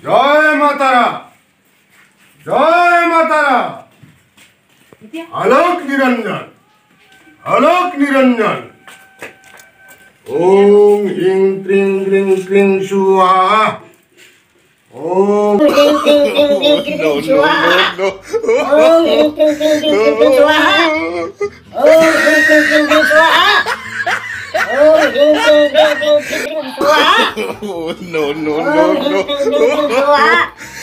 জয় মাতারা, জয় মাতারা। আলোক নিরঞ্জন, আলোক নিরঞ্জন। ওম হিং ক্রিং ক্রিং ক্রিং সুহা। ওম Ding ding ding ding ding ding swaha. Om ding ding ding ding ding ding swaha. Om ding ding ding ding swaha. Om ding ding ding ding ding ding swaha. Oh no no Om no ding no. ding ding ding swaha.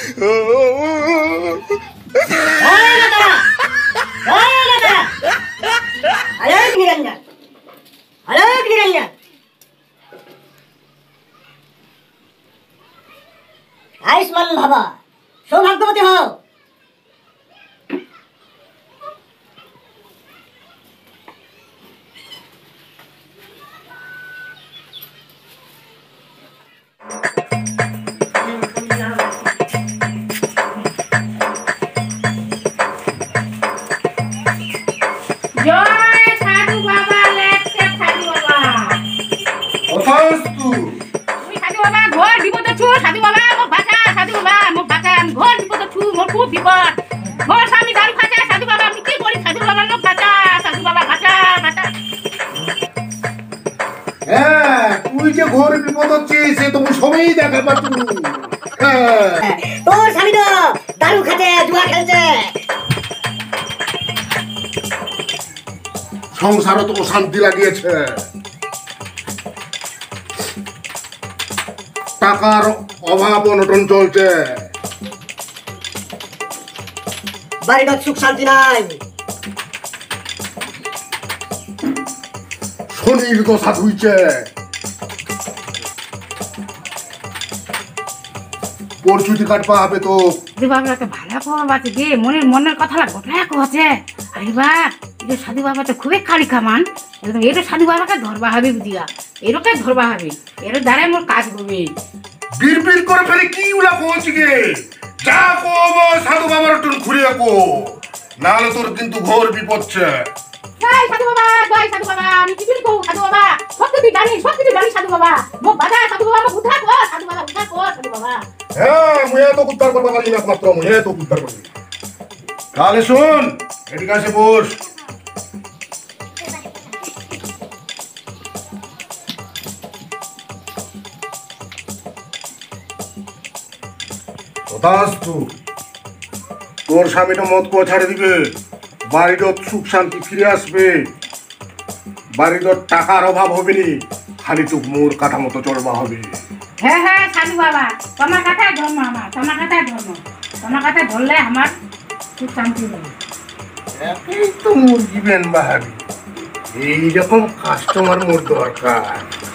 Jai Matara. Jai Matara. Alok Niranjan. Alok Niranjan. Ayushman भवा, सौभाग्यवती हो। জয় সাধু বাবা, লেখছে সাধু বাবা। অথস্তু। তুমি সাধু বাবা ঘর বিপদ ছু, সাধু বাবা মোক বাঁচা, সাধু বাবা মোক বাঁচা, আমি ঘর বিপদ ছু, মোর খুব বিপদ। মোর স্বামী দারু খাচ্ছে, সাধু বাবা আমি কি করি, সাধু বাবা মোক বাঁচা, সাধু বাবা বাঁচা বাঁচা। হ্যাঁ, তুই যে ঘোর বিপদ হচ্ছে সে তো সবাই দেখা পাচ্ছি। হ্যাঁ, তোর স্বামী তো দারু খাচ্ছে, জুয়া খেলছে। সংসারও তো শান্তি লাগিয়েছে। টাকার অভাব অনটন চলছে। বাড়িটা সুখ শান্তি নাই। শনির দশা ধুইছে। পরশুতি কাটপা হবে তো। সাধু বাবা তো ভালো খবর আছে গে, মনের কথা গোটায় কছে। আরে বাপ, এটা সাধু বাবা তো খুবই কালি কামান। একদম এটা সাধু বাবাকে ধরবা হবে বুঝিয়া, এরকে ধরবা হবে, এর দ্বারাই মোর কাজ হবে। বিড়বিড় করে ফেলে কি উলা পৌঁছি গে। যা কব সাধু বাবার টুন ঘুরিয়ে কো, নাহলে তোর কিন্তু ঘোর বিপদছে। জয় সাধু বাবা, জয় সাধু বাবা, আমি কিছু কো সাধু বাবা, সত্যি জানি সাধু বাবা, মোক বাধা সাধু বাবা, মোক উদ্ধার কর সাধু বাবা, উদ্ধার কর সাধু বাবা। হ্যাঁ, মুয়ে তো উদ্ধার করবা পারি না, মাত্র মুয়ে তো উদ্ধার করবি। তাহলে শোন, এদিকে আসে বস। তথাস্তু। তোর স্বামীটা মদ কুয়া ছাড়ে দিবে, বাড়ির সুখ শান্তি ফিরে আসবে, বাড়ির টাকার অভাব হবে নি, খালি টুক মোর কথা মতো চলবা হবে। হ্যাঁ হ্যাঁ সাধু বাবা, তোমার কথায় ধর্ম আমার, তোমার কথায় ধর্ম, তোমার কথায় ধরলে আমার খুব শান্তি হবে। একই তো মোর দিবেন বাহাবি, এইরকম কাস্টমার মোর দরকার।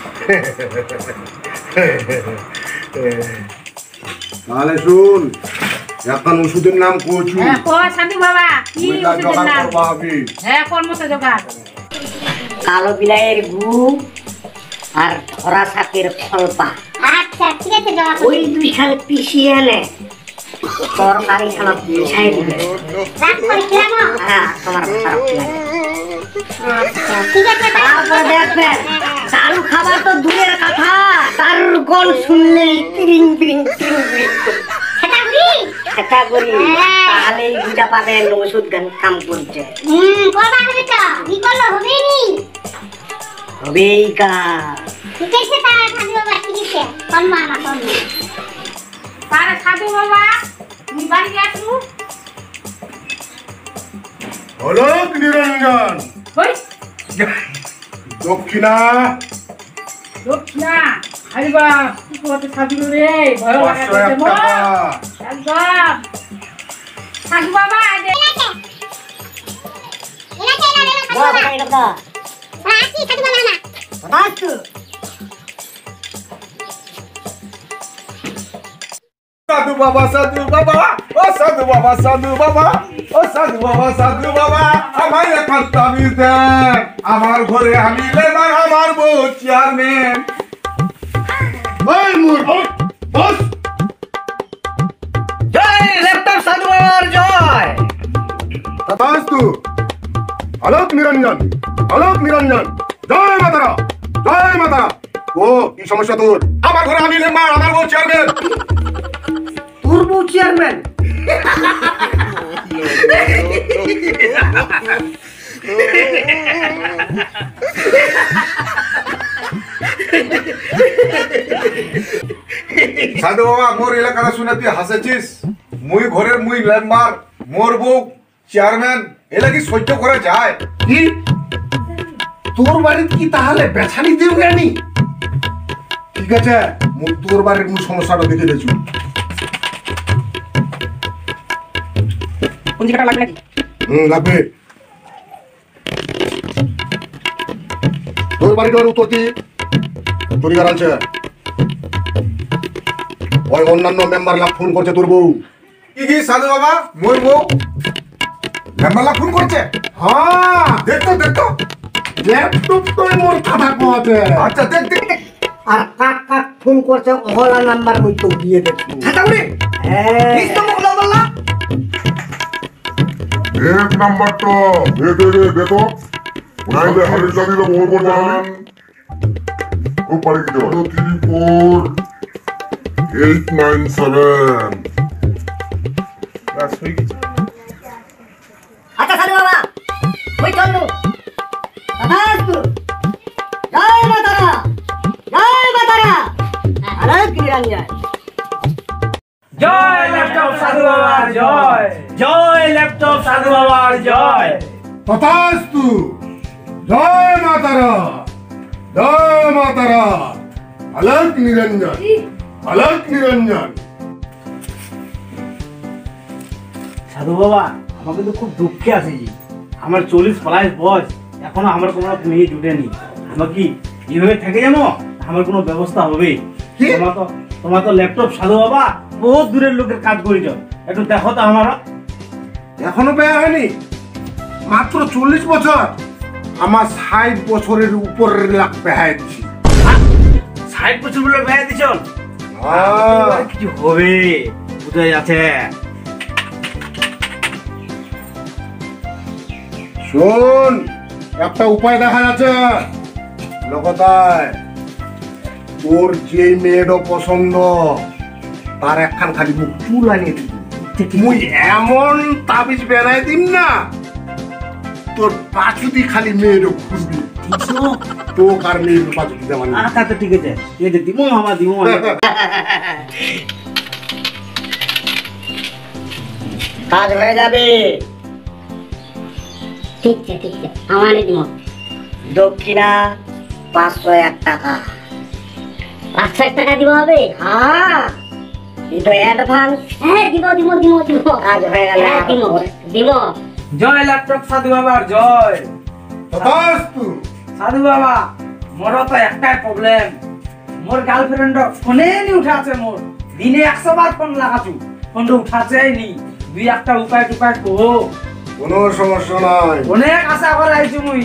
তাহলে শুন, এখন ওষুধের নাম কচু। হ্যাঁ কো সাধু বাবা, কি ওষুধের নাম? হ্যাঁ কর্ম তো জোগাড়। কালো বিলাইয়ের গু আর ধরা সাপের ফলপা। আচ্ছা ঠিক আছে জমা ওই দুই খালে পিষিয়ে এনে তরকারি খানা পিছাই দিবে। রাত করে খেলাম। হ্যাঁ, তোমার খারাপ লাগে। আচ্ছা ঠিক আছে তারপর দেখবেন দারু খাবার তো দূরের কথা, দারুর গল শুনলেই তিরিং তিরিং তিরিং তিরিং সেটা বুঝি সেটা করি, তাহলেই বুঝা পাবেন ওষুধ গান কাম করছে। করবা হবে তো কি করলে হবে নি। হবেই কাজ। ঠিক আছে তাহলে সাধু বাবা, ঠিক আছে কর্ম আমার কর্ম। তাহলে সাধু বাবা তুমি বাড়ি আসু। অলোক নিরঞ্জন। ওই দক্ষিণা দক্ষিণা। আরে বাপ, কি করতে সাধু রে, ভয় লাগে 501 মোর। টাকা। একদম সাধু বাবা এনাকে সাধু বাবা, বাবা। এটা দাও। আসি সাধু বাবা না। রাখতো। সাধু বাবা, সাধু বাবা, ও সাধু বাবা, সাধু বাবা, ও সাধু বাবা, সাধু বাবা, আমায় এখন তাবিজ দেন। আমার ঘরে আমি লেবার, আমার বউ চেয়ারম্যান। ওই মোর বস বস। জয় লেফটার সাধু বাবার জয়। তথাস্তু। আলোক নিরঞ্জন, আলোক নিরঞ্জন। জয় মাতারা, জয় মাতারা। ও কি সমস্যা তোর? আমার ঘরে আমি লেম্বার, আমার বউ চেয়ারম্যান। চেয়ারম্যান। সাধু বাবা মোর এলাকাটা শুনে তুই হাসেছিস? মুই ঘরের মুই মেম্বার, মোর বউ চেয়ারম্যান, এলা কি সহ্য করা যায়? কি তোর বাড়ির কি তাহলে বেছানি দিও জ্ঞানী? ঠিক আছে মুই তোর বাড়ির মূল সমস্যাটা দেখে দিয়েছি। পঞ্জিকাটা লাগবে নাকি? লাগবে। তোর বাড়িটার উত্তর কি তোর গার আছে? ওই অন্যান্য মেম্বার লাগ ফোন করছে তোর বউ। কি সাধু বাবা মোর বউ মেম্বার ফোন করছে? হ্যাঁ দেখতো দেখতো। ল্যাপটপ তো মোর কথা কওয়াতে। আচ্ছা দেখ দেখ দেখ। আর কাক কাক ফোন করছে ওহলা নাম্বার মুই তো দিয়ে দেখছি। খাতা উড়ে এই তো মুখ নাম্বার না। এক নাম্বারটা দে দে দে দে তো নাইলে হারিয়ে যাবি না মোর জান ও পারে কি দেব 034-897 বাস হয়ে গেছে। আচ্ছা সাধু বাবা ওই চললু দাদাস্তু জয় মাতারা জয় মাতারা আরে কিরাঞ্জন জয় ল্যাপটপ সাধু বাবার জয়, জয় ল্যাপটপ সাধু বাবার জয়। তথাস্তু। জয় মাতারা জয় মাতারা। আলোক নিরঞ্জন আলোক নিরঞ্জন। সাধু বাবা আমাকে তো খুব দুঃখে আছে জি, আমার 40+ বয়স এখনো আমার কোনো মেয়ে জুটেনি। আমার কি এইভাবে থেকে যাবো? আমার কোনো ব্যবস্থা হবে? তোমার তো ল্যাপটপ সাধু বাবা বহুত দূরের লোকের কাজ করেছ, একটু দেখো তো আমারা। এখনো বেয়া হয়নি? মাত্র 40 বছর? আমার 60 বছরের উপরের লাখ বেহায় দিছি। 60 বছর বলে ভেঙে দিছ? কিছু হবে বুঝাই আছে। শোন একটা উপায় দেখা যাচ্ছে লোকতায়। তোর যে মেয়েটা পছন্দ তার একখান খালি মুখ চুল আনিয়ে দিবি। মুই এমন তাবিজ বেড়াই দিম না তোর পাছুদি খালি মেয়েরও ঘুরবি। তো কার মেয়ের পাছুদি দেওয়া নেই। আচ্ছা তো ঠিক আছে ঠিক আছে, দিমো মামা দিমো। কাজ হয়ে যাবে। ঠিক আছে ঠিক আছে আমারে দিব। দক্ষিণা 501 টাকা। 500 টাকা দিব হবে? হ্যাঁ এটা অ্যাডভান্স। হ্যাঁ দিব দিব দিব দিব। কাজ হয়ে গেল। হ্যাঁ, দিব দিব। জয় ল্যাপটপ সাধু বাবার জয়। তথাস্তু। সাধু বাবা মোর তো একটাই প্রবলেম, মোর গার্লফ্রেন্ড ফোনে নি উঠাছে। মোর দিনে 100 বার ফোন লাগাছু, ফোনটা উঠাছেই নি। দুই একটা উপায় টুপায় কো। কোনো সমস্যা নাই। অনেক আশা করে আইছি মুই।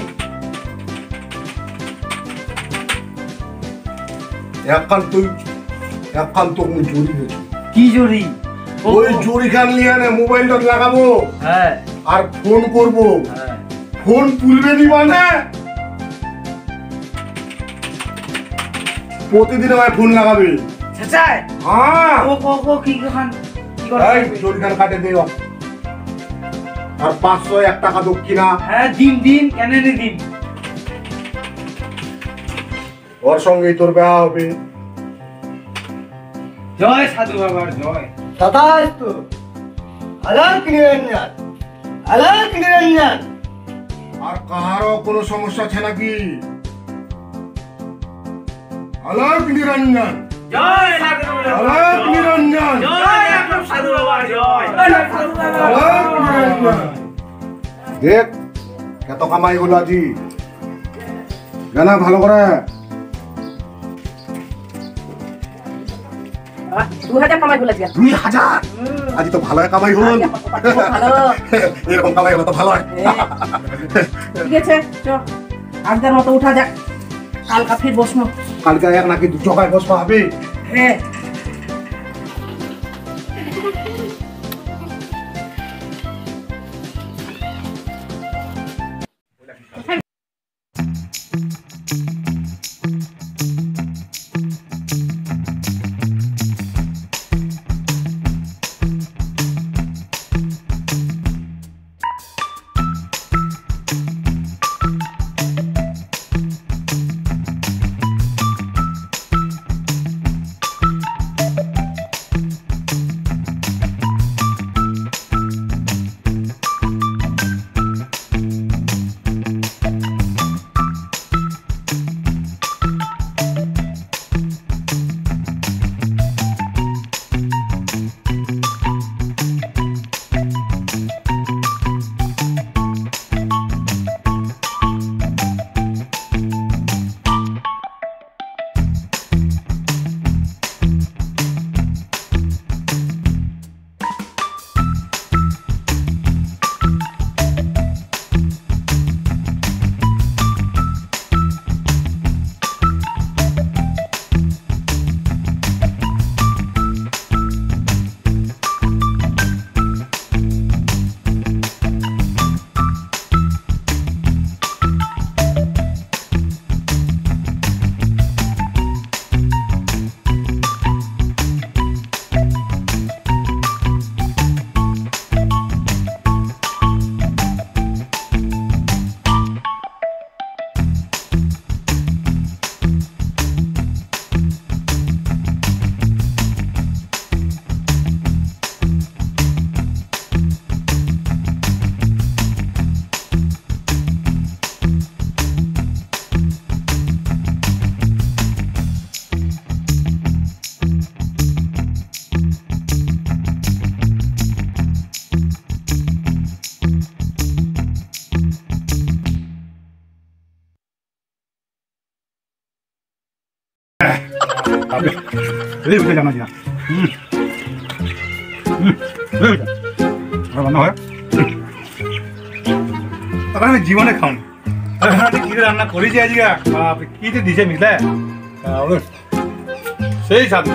একখান তো মুই জড়ি দিয়েছি। কি জরি? ওই জড়ি খান নিয়ে নে মোবাইলটা লাগাবো হ্যাঁ আর ফোন করবো। হ্যাঁ ফোন তুলবে নি মানে প্রতিদিন আমায় ফোন লাগাবে। চাচাই হ্যাঁ ও ও ও কি খান কি করে? এই জড়ি খান কাটে দিও আর 501 টাকা দক্ষিণা। হ্যাঁ দিন দিন কেন নি দিন। ওর সঙ্গেই তোর বিয়ে হবে। জয় সাধু বাবার জয়। তথাস্তু। আলোক নিরঞ্জন আলোক নিরঞ্জন। আর কাহারও কোনো সমস্যা আছে নাকি? আলোক নিরঞ্জন জয় সাধু বাবার আলোক নিরঞ্জন জয় ল্যাপটপ সাধু বাবার জয়। আলোক নিরঞ্জন। দেখ কত কামাই হলো আজি জানা ভালো করে। 2000 কামাই বলে দিয়া। 2000 আজি তো ভালো কামাই হলো। ভালো। এরকম কামাই হলো তো ভালো হয়। ঠিক আছে চ আজকের মতো উঠা যাক, কালকা ফির বসবো। কালকে এক নাকি দু জগায় বসবা হবে। হ্যাঁ কাবে এই বুঝে জানা জিনা রান্না হয় আমি জীবনে খাওনি কি রান্না করেছি আজকে বাপ কি যে দিছে মিলে সেই সাথে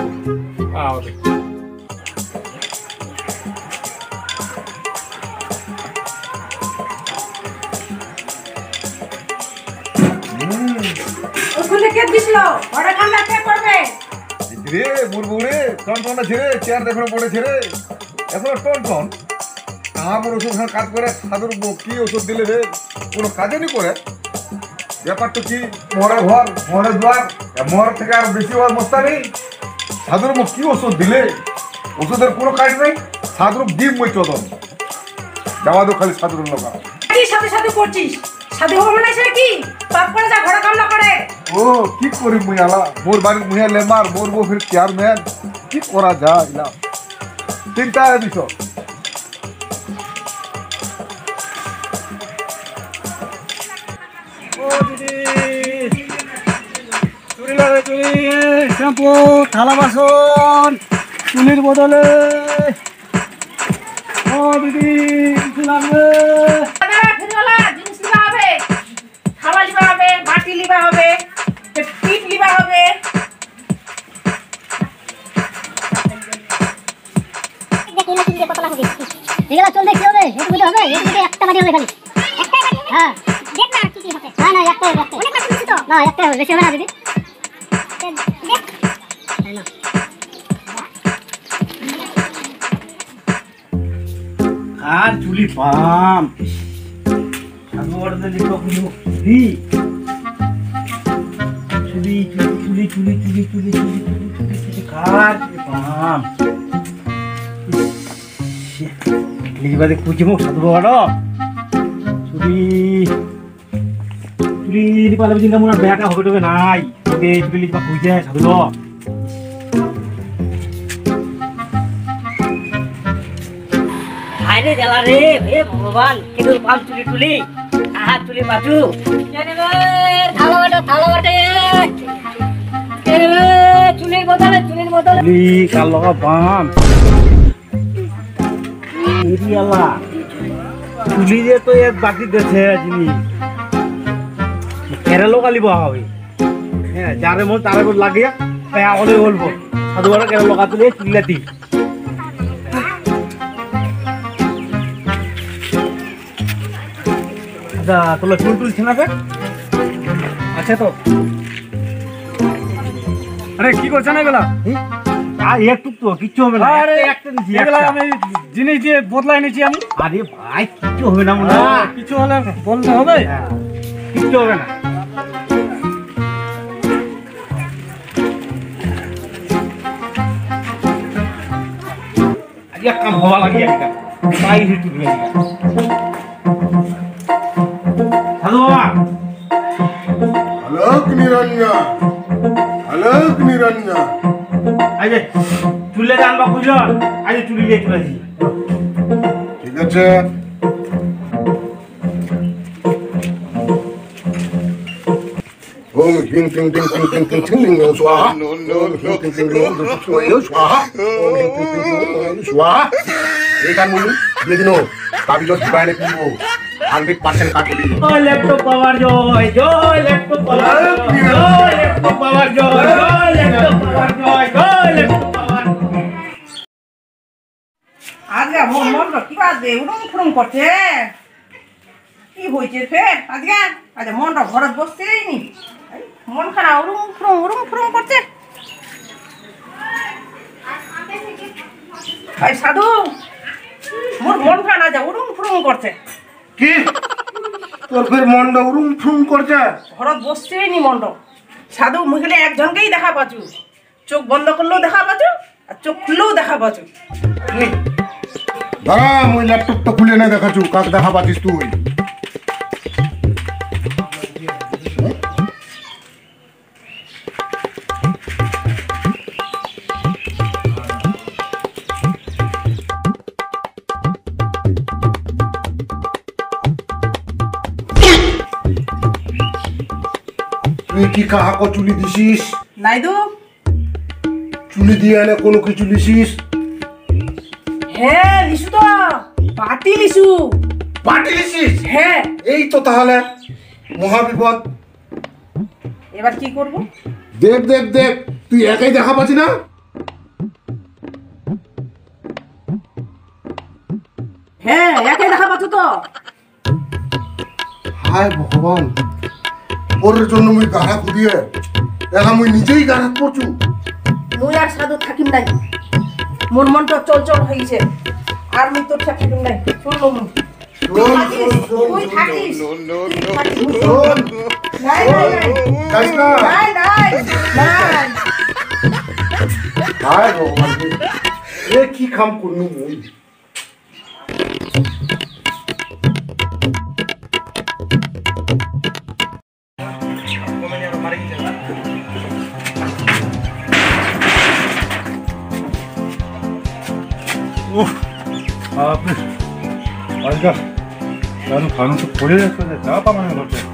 ওখানে কে দিছিল বড় কামলা কে করবে রে বুড়বুড়ে টন টন ছেড়ে চেয়ার দেখো পড়েছে রে এখন টন টন আমার ওষুধ কাজ করে সাধুর কি ওষুধ দিলে রে কোনো কাজে নি করে ব্যাপারটা কি মরা ঘর মরে দুয়ার মর থেকে আর বেশি হওয়ার মস্তা নেই সাধুর মুখ কি ওষুধ দিলে ওষুধের কোনো কাজ নেই সাধুর ডিম মই চদন যাওয়া দো খালি সাধুর লোক কি সাথে সাথে করছিস সাধু বাবা মানে সে কি পাপ করে যা ঘোড়া কামলা করে ও কি করি মুই আলা মোর বাড়ির মুহিয়া লেমার মোর বউ ফির চেয়ারম্যান কি করা যায় না চিন্তা বিষয় শ্যাম্পু থালা বাসন চুলির বদলে ও দিদি কিছু লাগবে ফেরিওয়ালা জিনিস লিবা হবে থালা লিবা হবে বাটি লিবা হবে পিঠ লিবা হবে এগুলো চলতে কি হবে একটু বুঝে হবে একটু একটা বাড়ি হবে খালি একটাই বাড়ি হ্যাঁ দেখ না কি কি হবে না না একটাই অনেক কাজ করছিস তো না একটাই হবে বেশি হবে না দিদি দেখ না আর চুলি পাম সাধু বাবাতে লিখো কিছু দি চুলি চুলি চুলি চুলি চুলি চুলি চুলি চুলি কার পাম লিবাদে কুচি মুখ সাধু বাবাটা চুলি চুলি পালে চিন্তা মনে বেটা হবে টবে নাই ওকে চুলি লিবা কুচে সাধু বাবা আরে জ্বালা রে হে ভগবান কেবল পাম চুলি টুলি আহা চুলি বাজু থালা বাটে চুলির বদলে চুলি কাল লগা পাম এরিয়ালা চুলি যে তো এক বাকি দেছে জিনিস কেরালো কালিব হবে হ্যাঁ যারে মন তারে মন লাগে আগলে বলবো সাধু বাবা কেরালো লগা তুলে চুলিলাতি আচ্ছা তোলা চুল তুলছে না ফের আচ্ছা তো আরে কি করছ না এগুলা আর একটু তো কিচ্ছু হবে না আরে একটা দিছি এগুলা আমি জিনিস দিয়ে বদলাই নিয়েছি আমি আরে ভাই কিচ্ছু হবে না মনে কিছু হলে বলতে হবে কিচ্ছু হবে না আজকে কাম হওয়া লাগে একটা তাই হেঁটে দিয়ে সাধু বাবা আলোক নিরঞ্জন আলোক নিরঞ্জন আজ চুলে আনবা বুঝলো আজ চুলি দিয়ে চলেছি ঠিক আছে ওম হিং টিং টিং টিং টিং টিং টিং লিং স্বাহা ওম হিং টিং টিং লিং স্বাহা ওম হিং টিং টিং লিং স্বাহা এই গান বলুন দিয়ে দিন কাবিজ বাইরে কিনবো 100% কাটবি জয় ল্যাপটপ পাওয়ার জয় জয় ল্যাপটপ পাওয়ার জয় ল্যাপটপ পাওয়ার জয় জয় ল্যাপটপ পাওয়ার জয় জয় ল্যাপটপ পাওয়ার আজকে মন মন কি বাজে উড়ুম ফুরুম করছে কি হয়েছে ফের আজকে আজ মনটা ঘরে বসছেই নি মন খানা উড়ুম ফুরুম করছে এই সাধু মোর মন খানা যা উড়ুম ফুরুম করছে কি তোর ফের মনটা উরুম ফুম করছে ঘরত বসছেই নি মন্ড সাধু মুখলে একজনকেই দেখা পাচ্ছু চোখ বন্ধ করলেও দেখা পাচ্ছু আর চোখ খুললেও দেখা পাচ্ছু দাঁড়া মুই ল্যাপটপটা খুলে না দেখাচ্ছু কাক দেখা পাচ্ছিস তুই তুই কি কাহাকে চুলি দিছিস নাইদু চুলি দিয়ে এনে কোনো কিছু লিসিস? হ্যাঁ লিসু তো, পাটি লিসু। পাটি লিসিস? হ্যাঁ। এই তো তাহলে মহাবিপদ। এবার কি করব? দেখ দেখ দেখ, তুই একাই দেখা পাচ্ছি না? হ্যাঁ একাই দেখা পাচ্ছ তো। হায় ভগবান, ওর জন্য মুই গাড়া খুদিয়ে এখন মুই নিজেই গাড়া করছু। মুই আর সাধু থাকিম নাই, মোর মনটা চলচল হয়ে গেছে, আর মুই তোর সাথে থাকিম নাই। শুনলো মুই শোন শোন শোন তুই থাকিস। শোন, নাই নাই নাই যাইস না। নাই নাই নাই। হায় ভগবান, এ কি কাম করনু মুই? आपने आज का 나는 가는 또 보여줬거든. 나빠만 것 같아.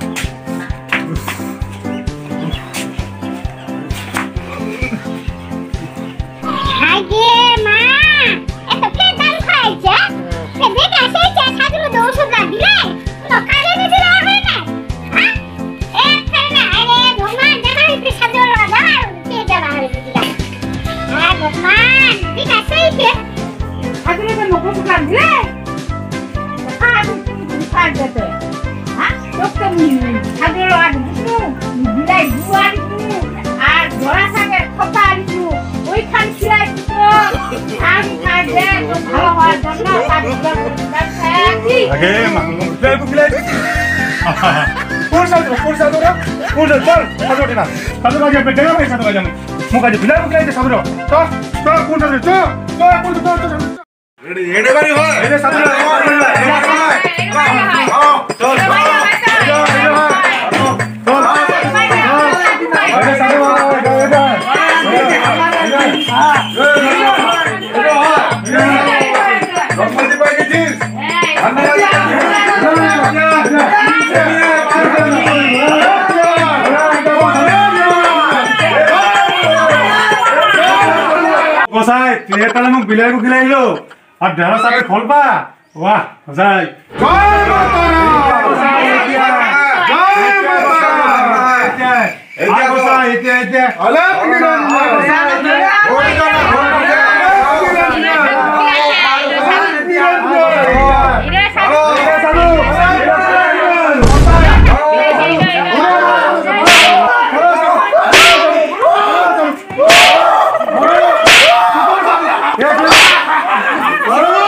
আগে মা এত পেটাল খাইছে পেটে কাছে ছাগল দোষ লাগিলে লকারে নি দিলা হয় না হ্যাঁ এক খানা আরে ভগবান জানা হইতে ছাগল লাগা কে জানা হইতে দিলা হ্যাঁ ভগবান ঠিক আছে কি ছাগলের তো নকল কাট দিলে কাট দিতে হ্যাঁ তোকে ছাগল আর দিছু বিলাই দুয়ার দিছু আর জরা সাগে খপা দিছু ওইখান ছিলাই দিছু আর কাট দে তো ভালো হয় জন্য কাট দিতে আগে মাংস প্লেট প্লেট কোরসা রে কোরসা চল সাদরে না সাদরে আগে পেটে না সাদরে আগে মুখ আগে প্লেট প্লেট সাদরে চল চল কোরসা রে চল চল কোরসা চল রেডি এডে বাড়ি হয় এডে সাদরে চল গোসাই তুই তাহলে মোক বিলাইকো খিলাইলো আর ঢেঁড়া সাথে খলপা বাহ গোসাই জয় মাতা জয় মাতা গোসাই এতিয়া আলাপ নিরঞ্জন সাধু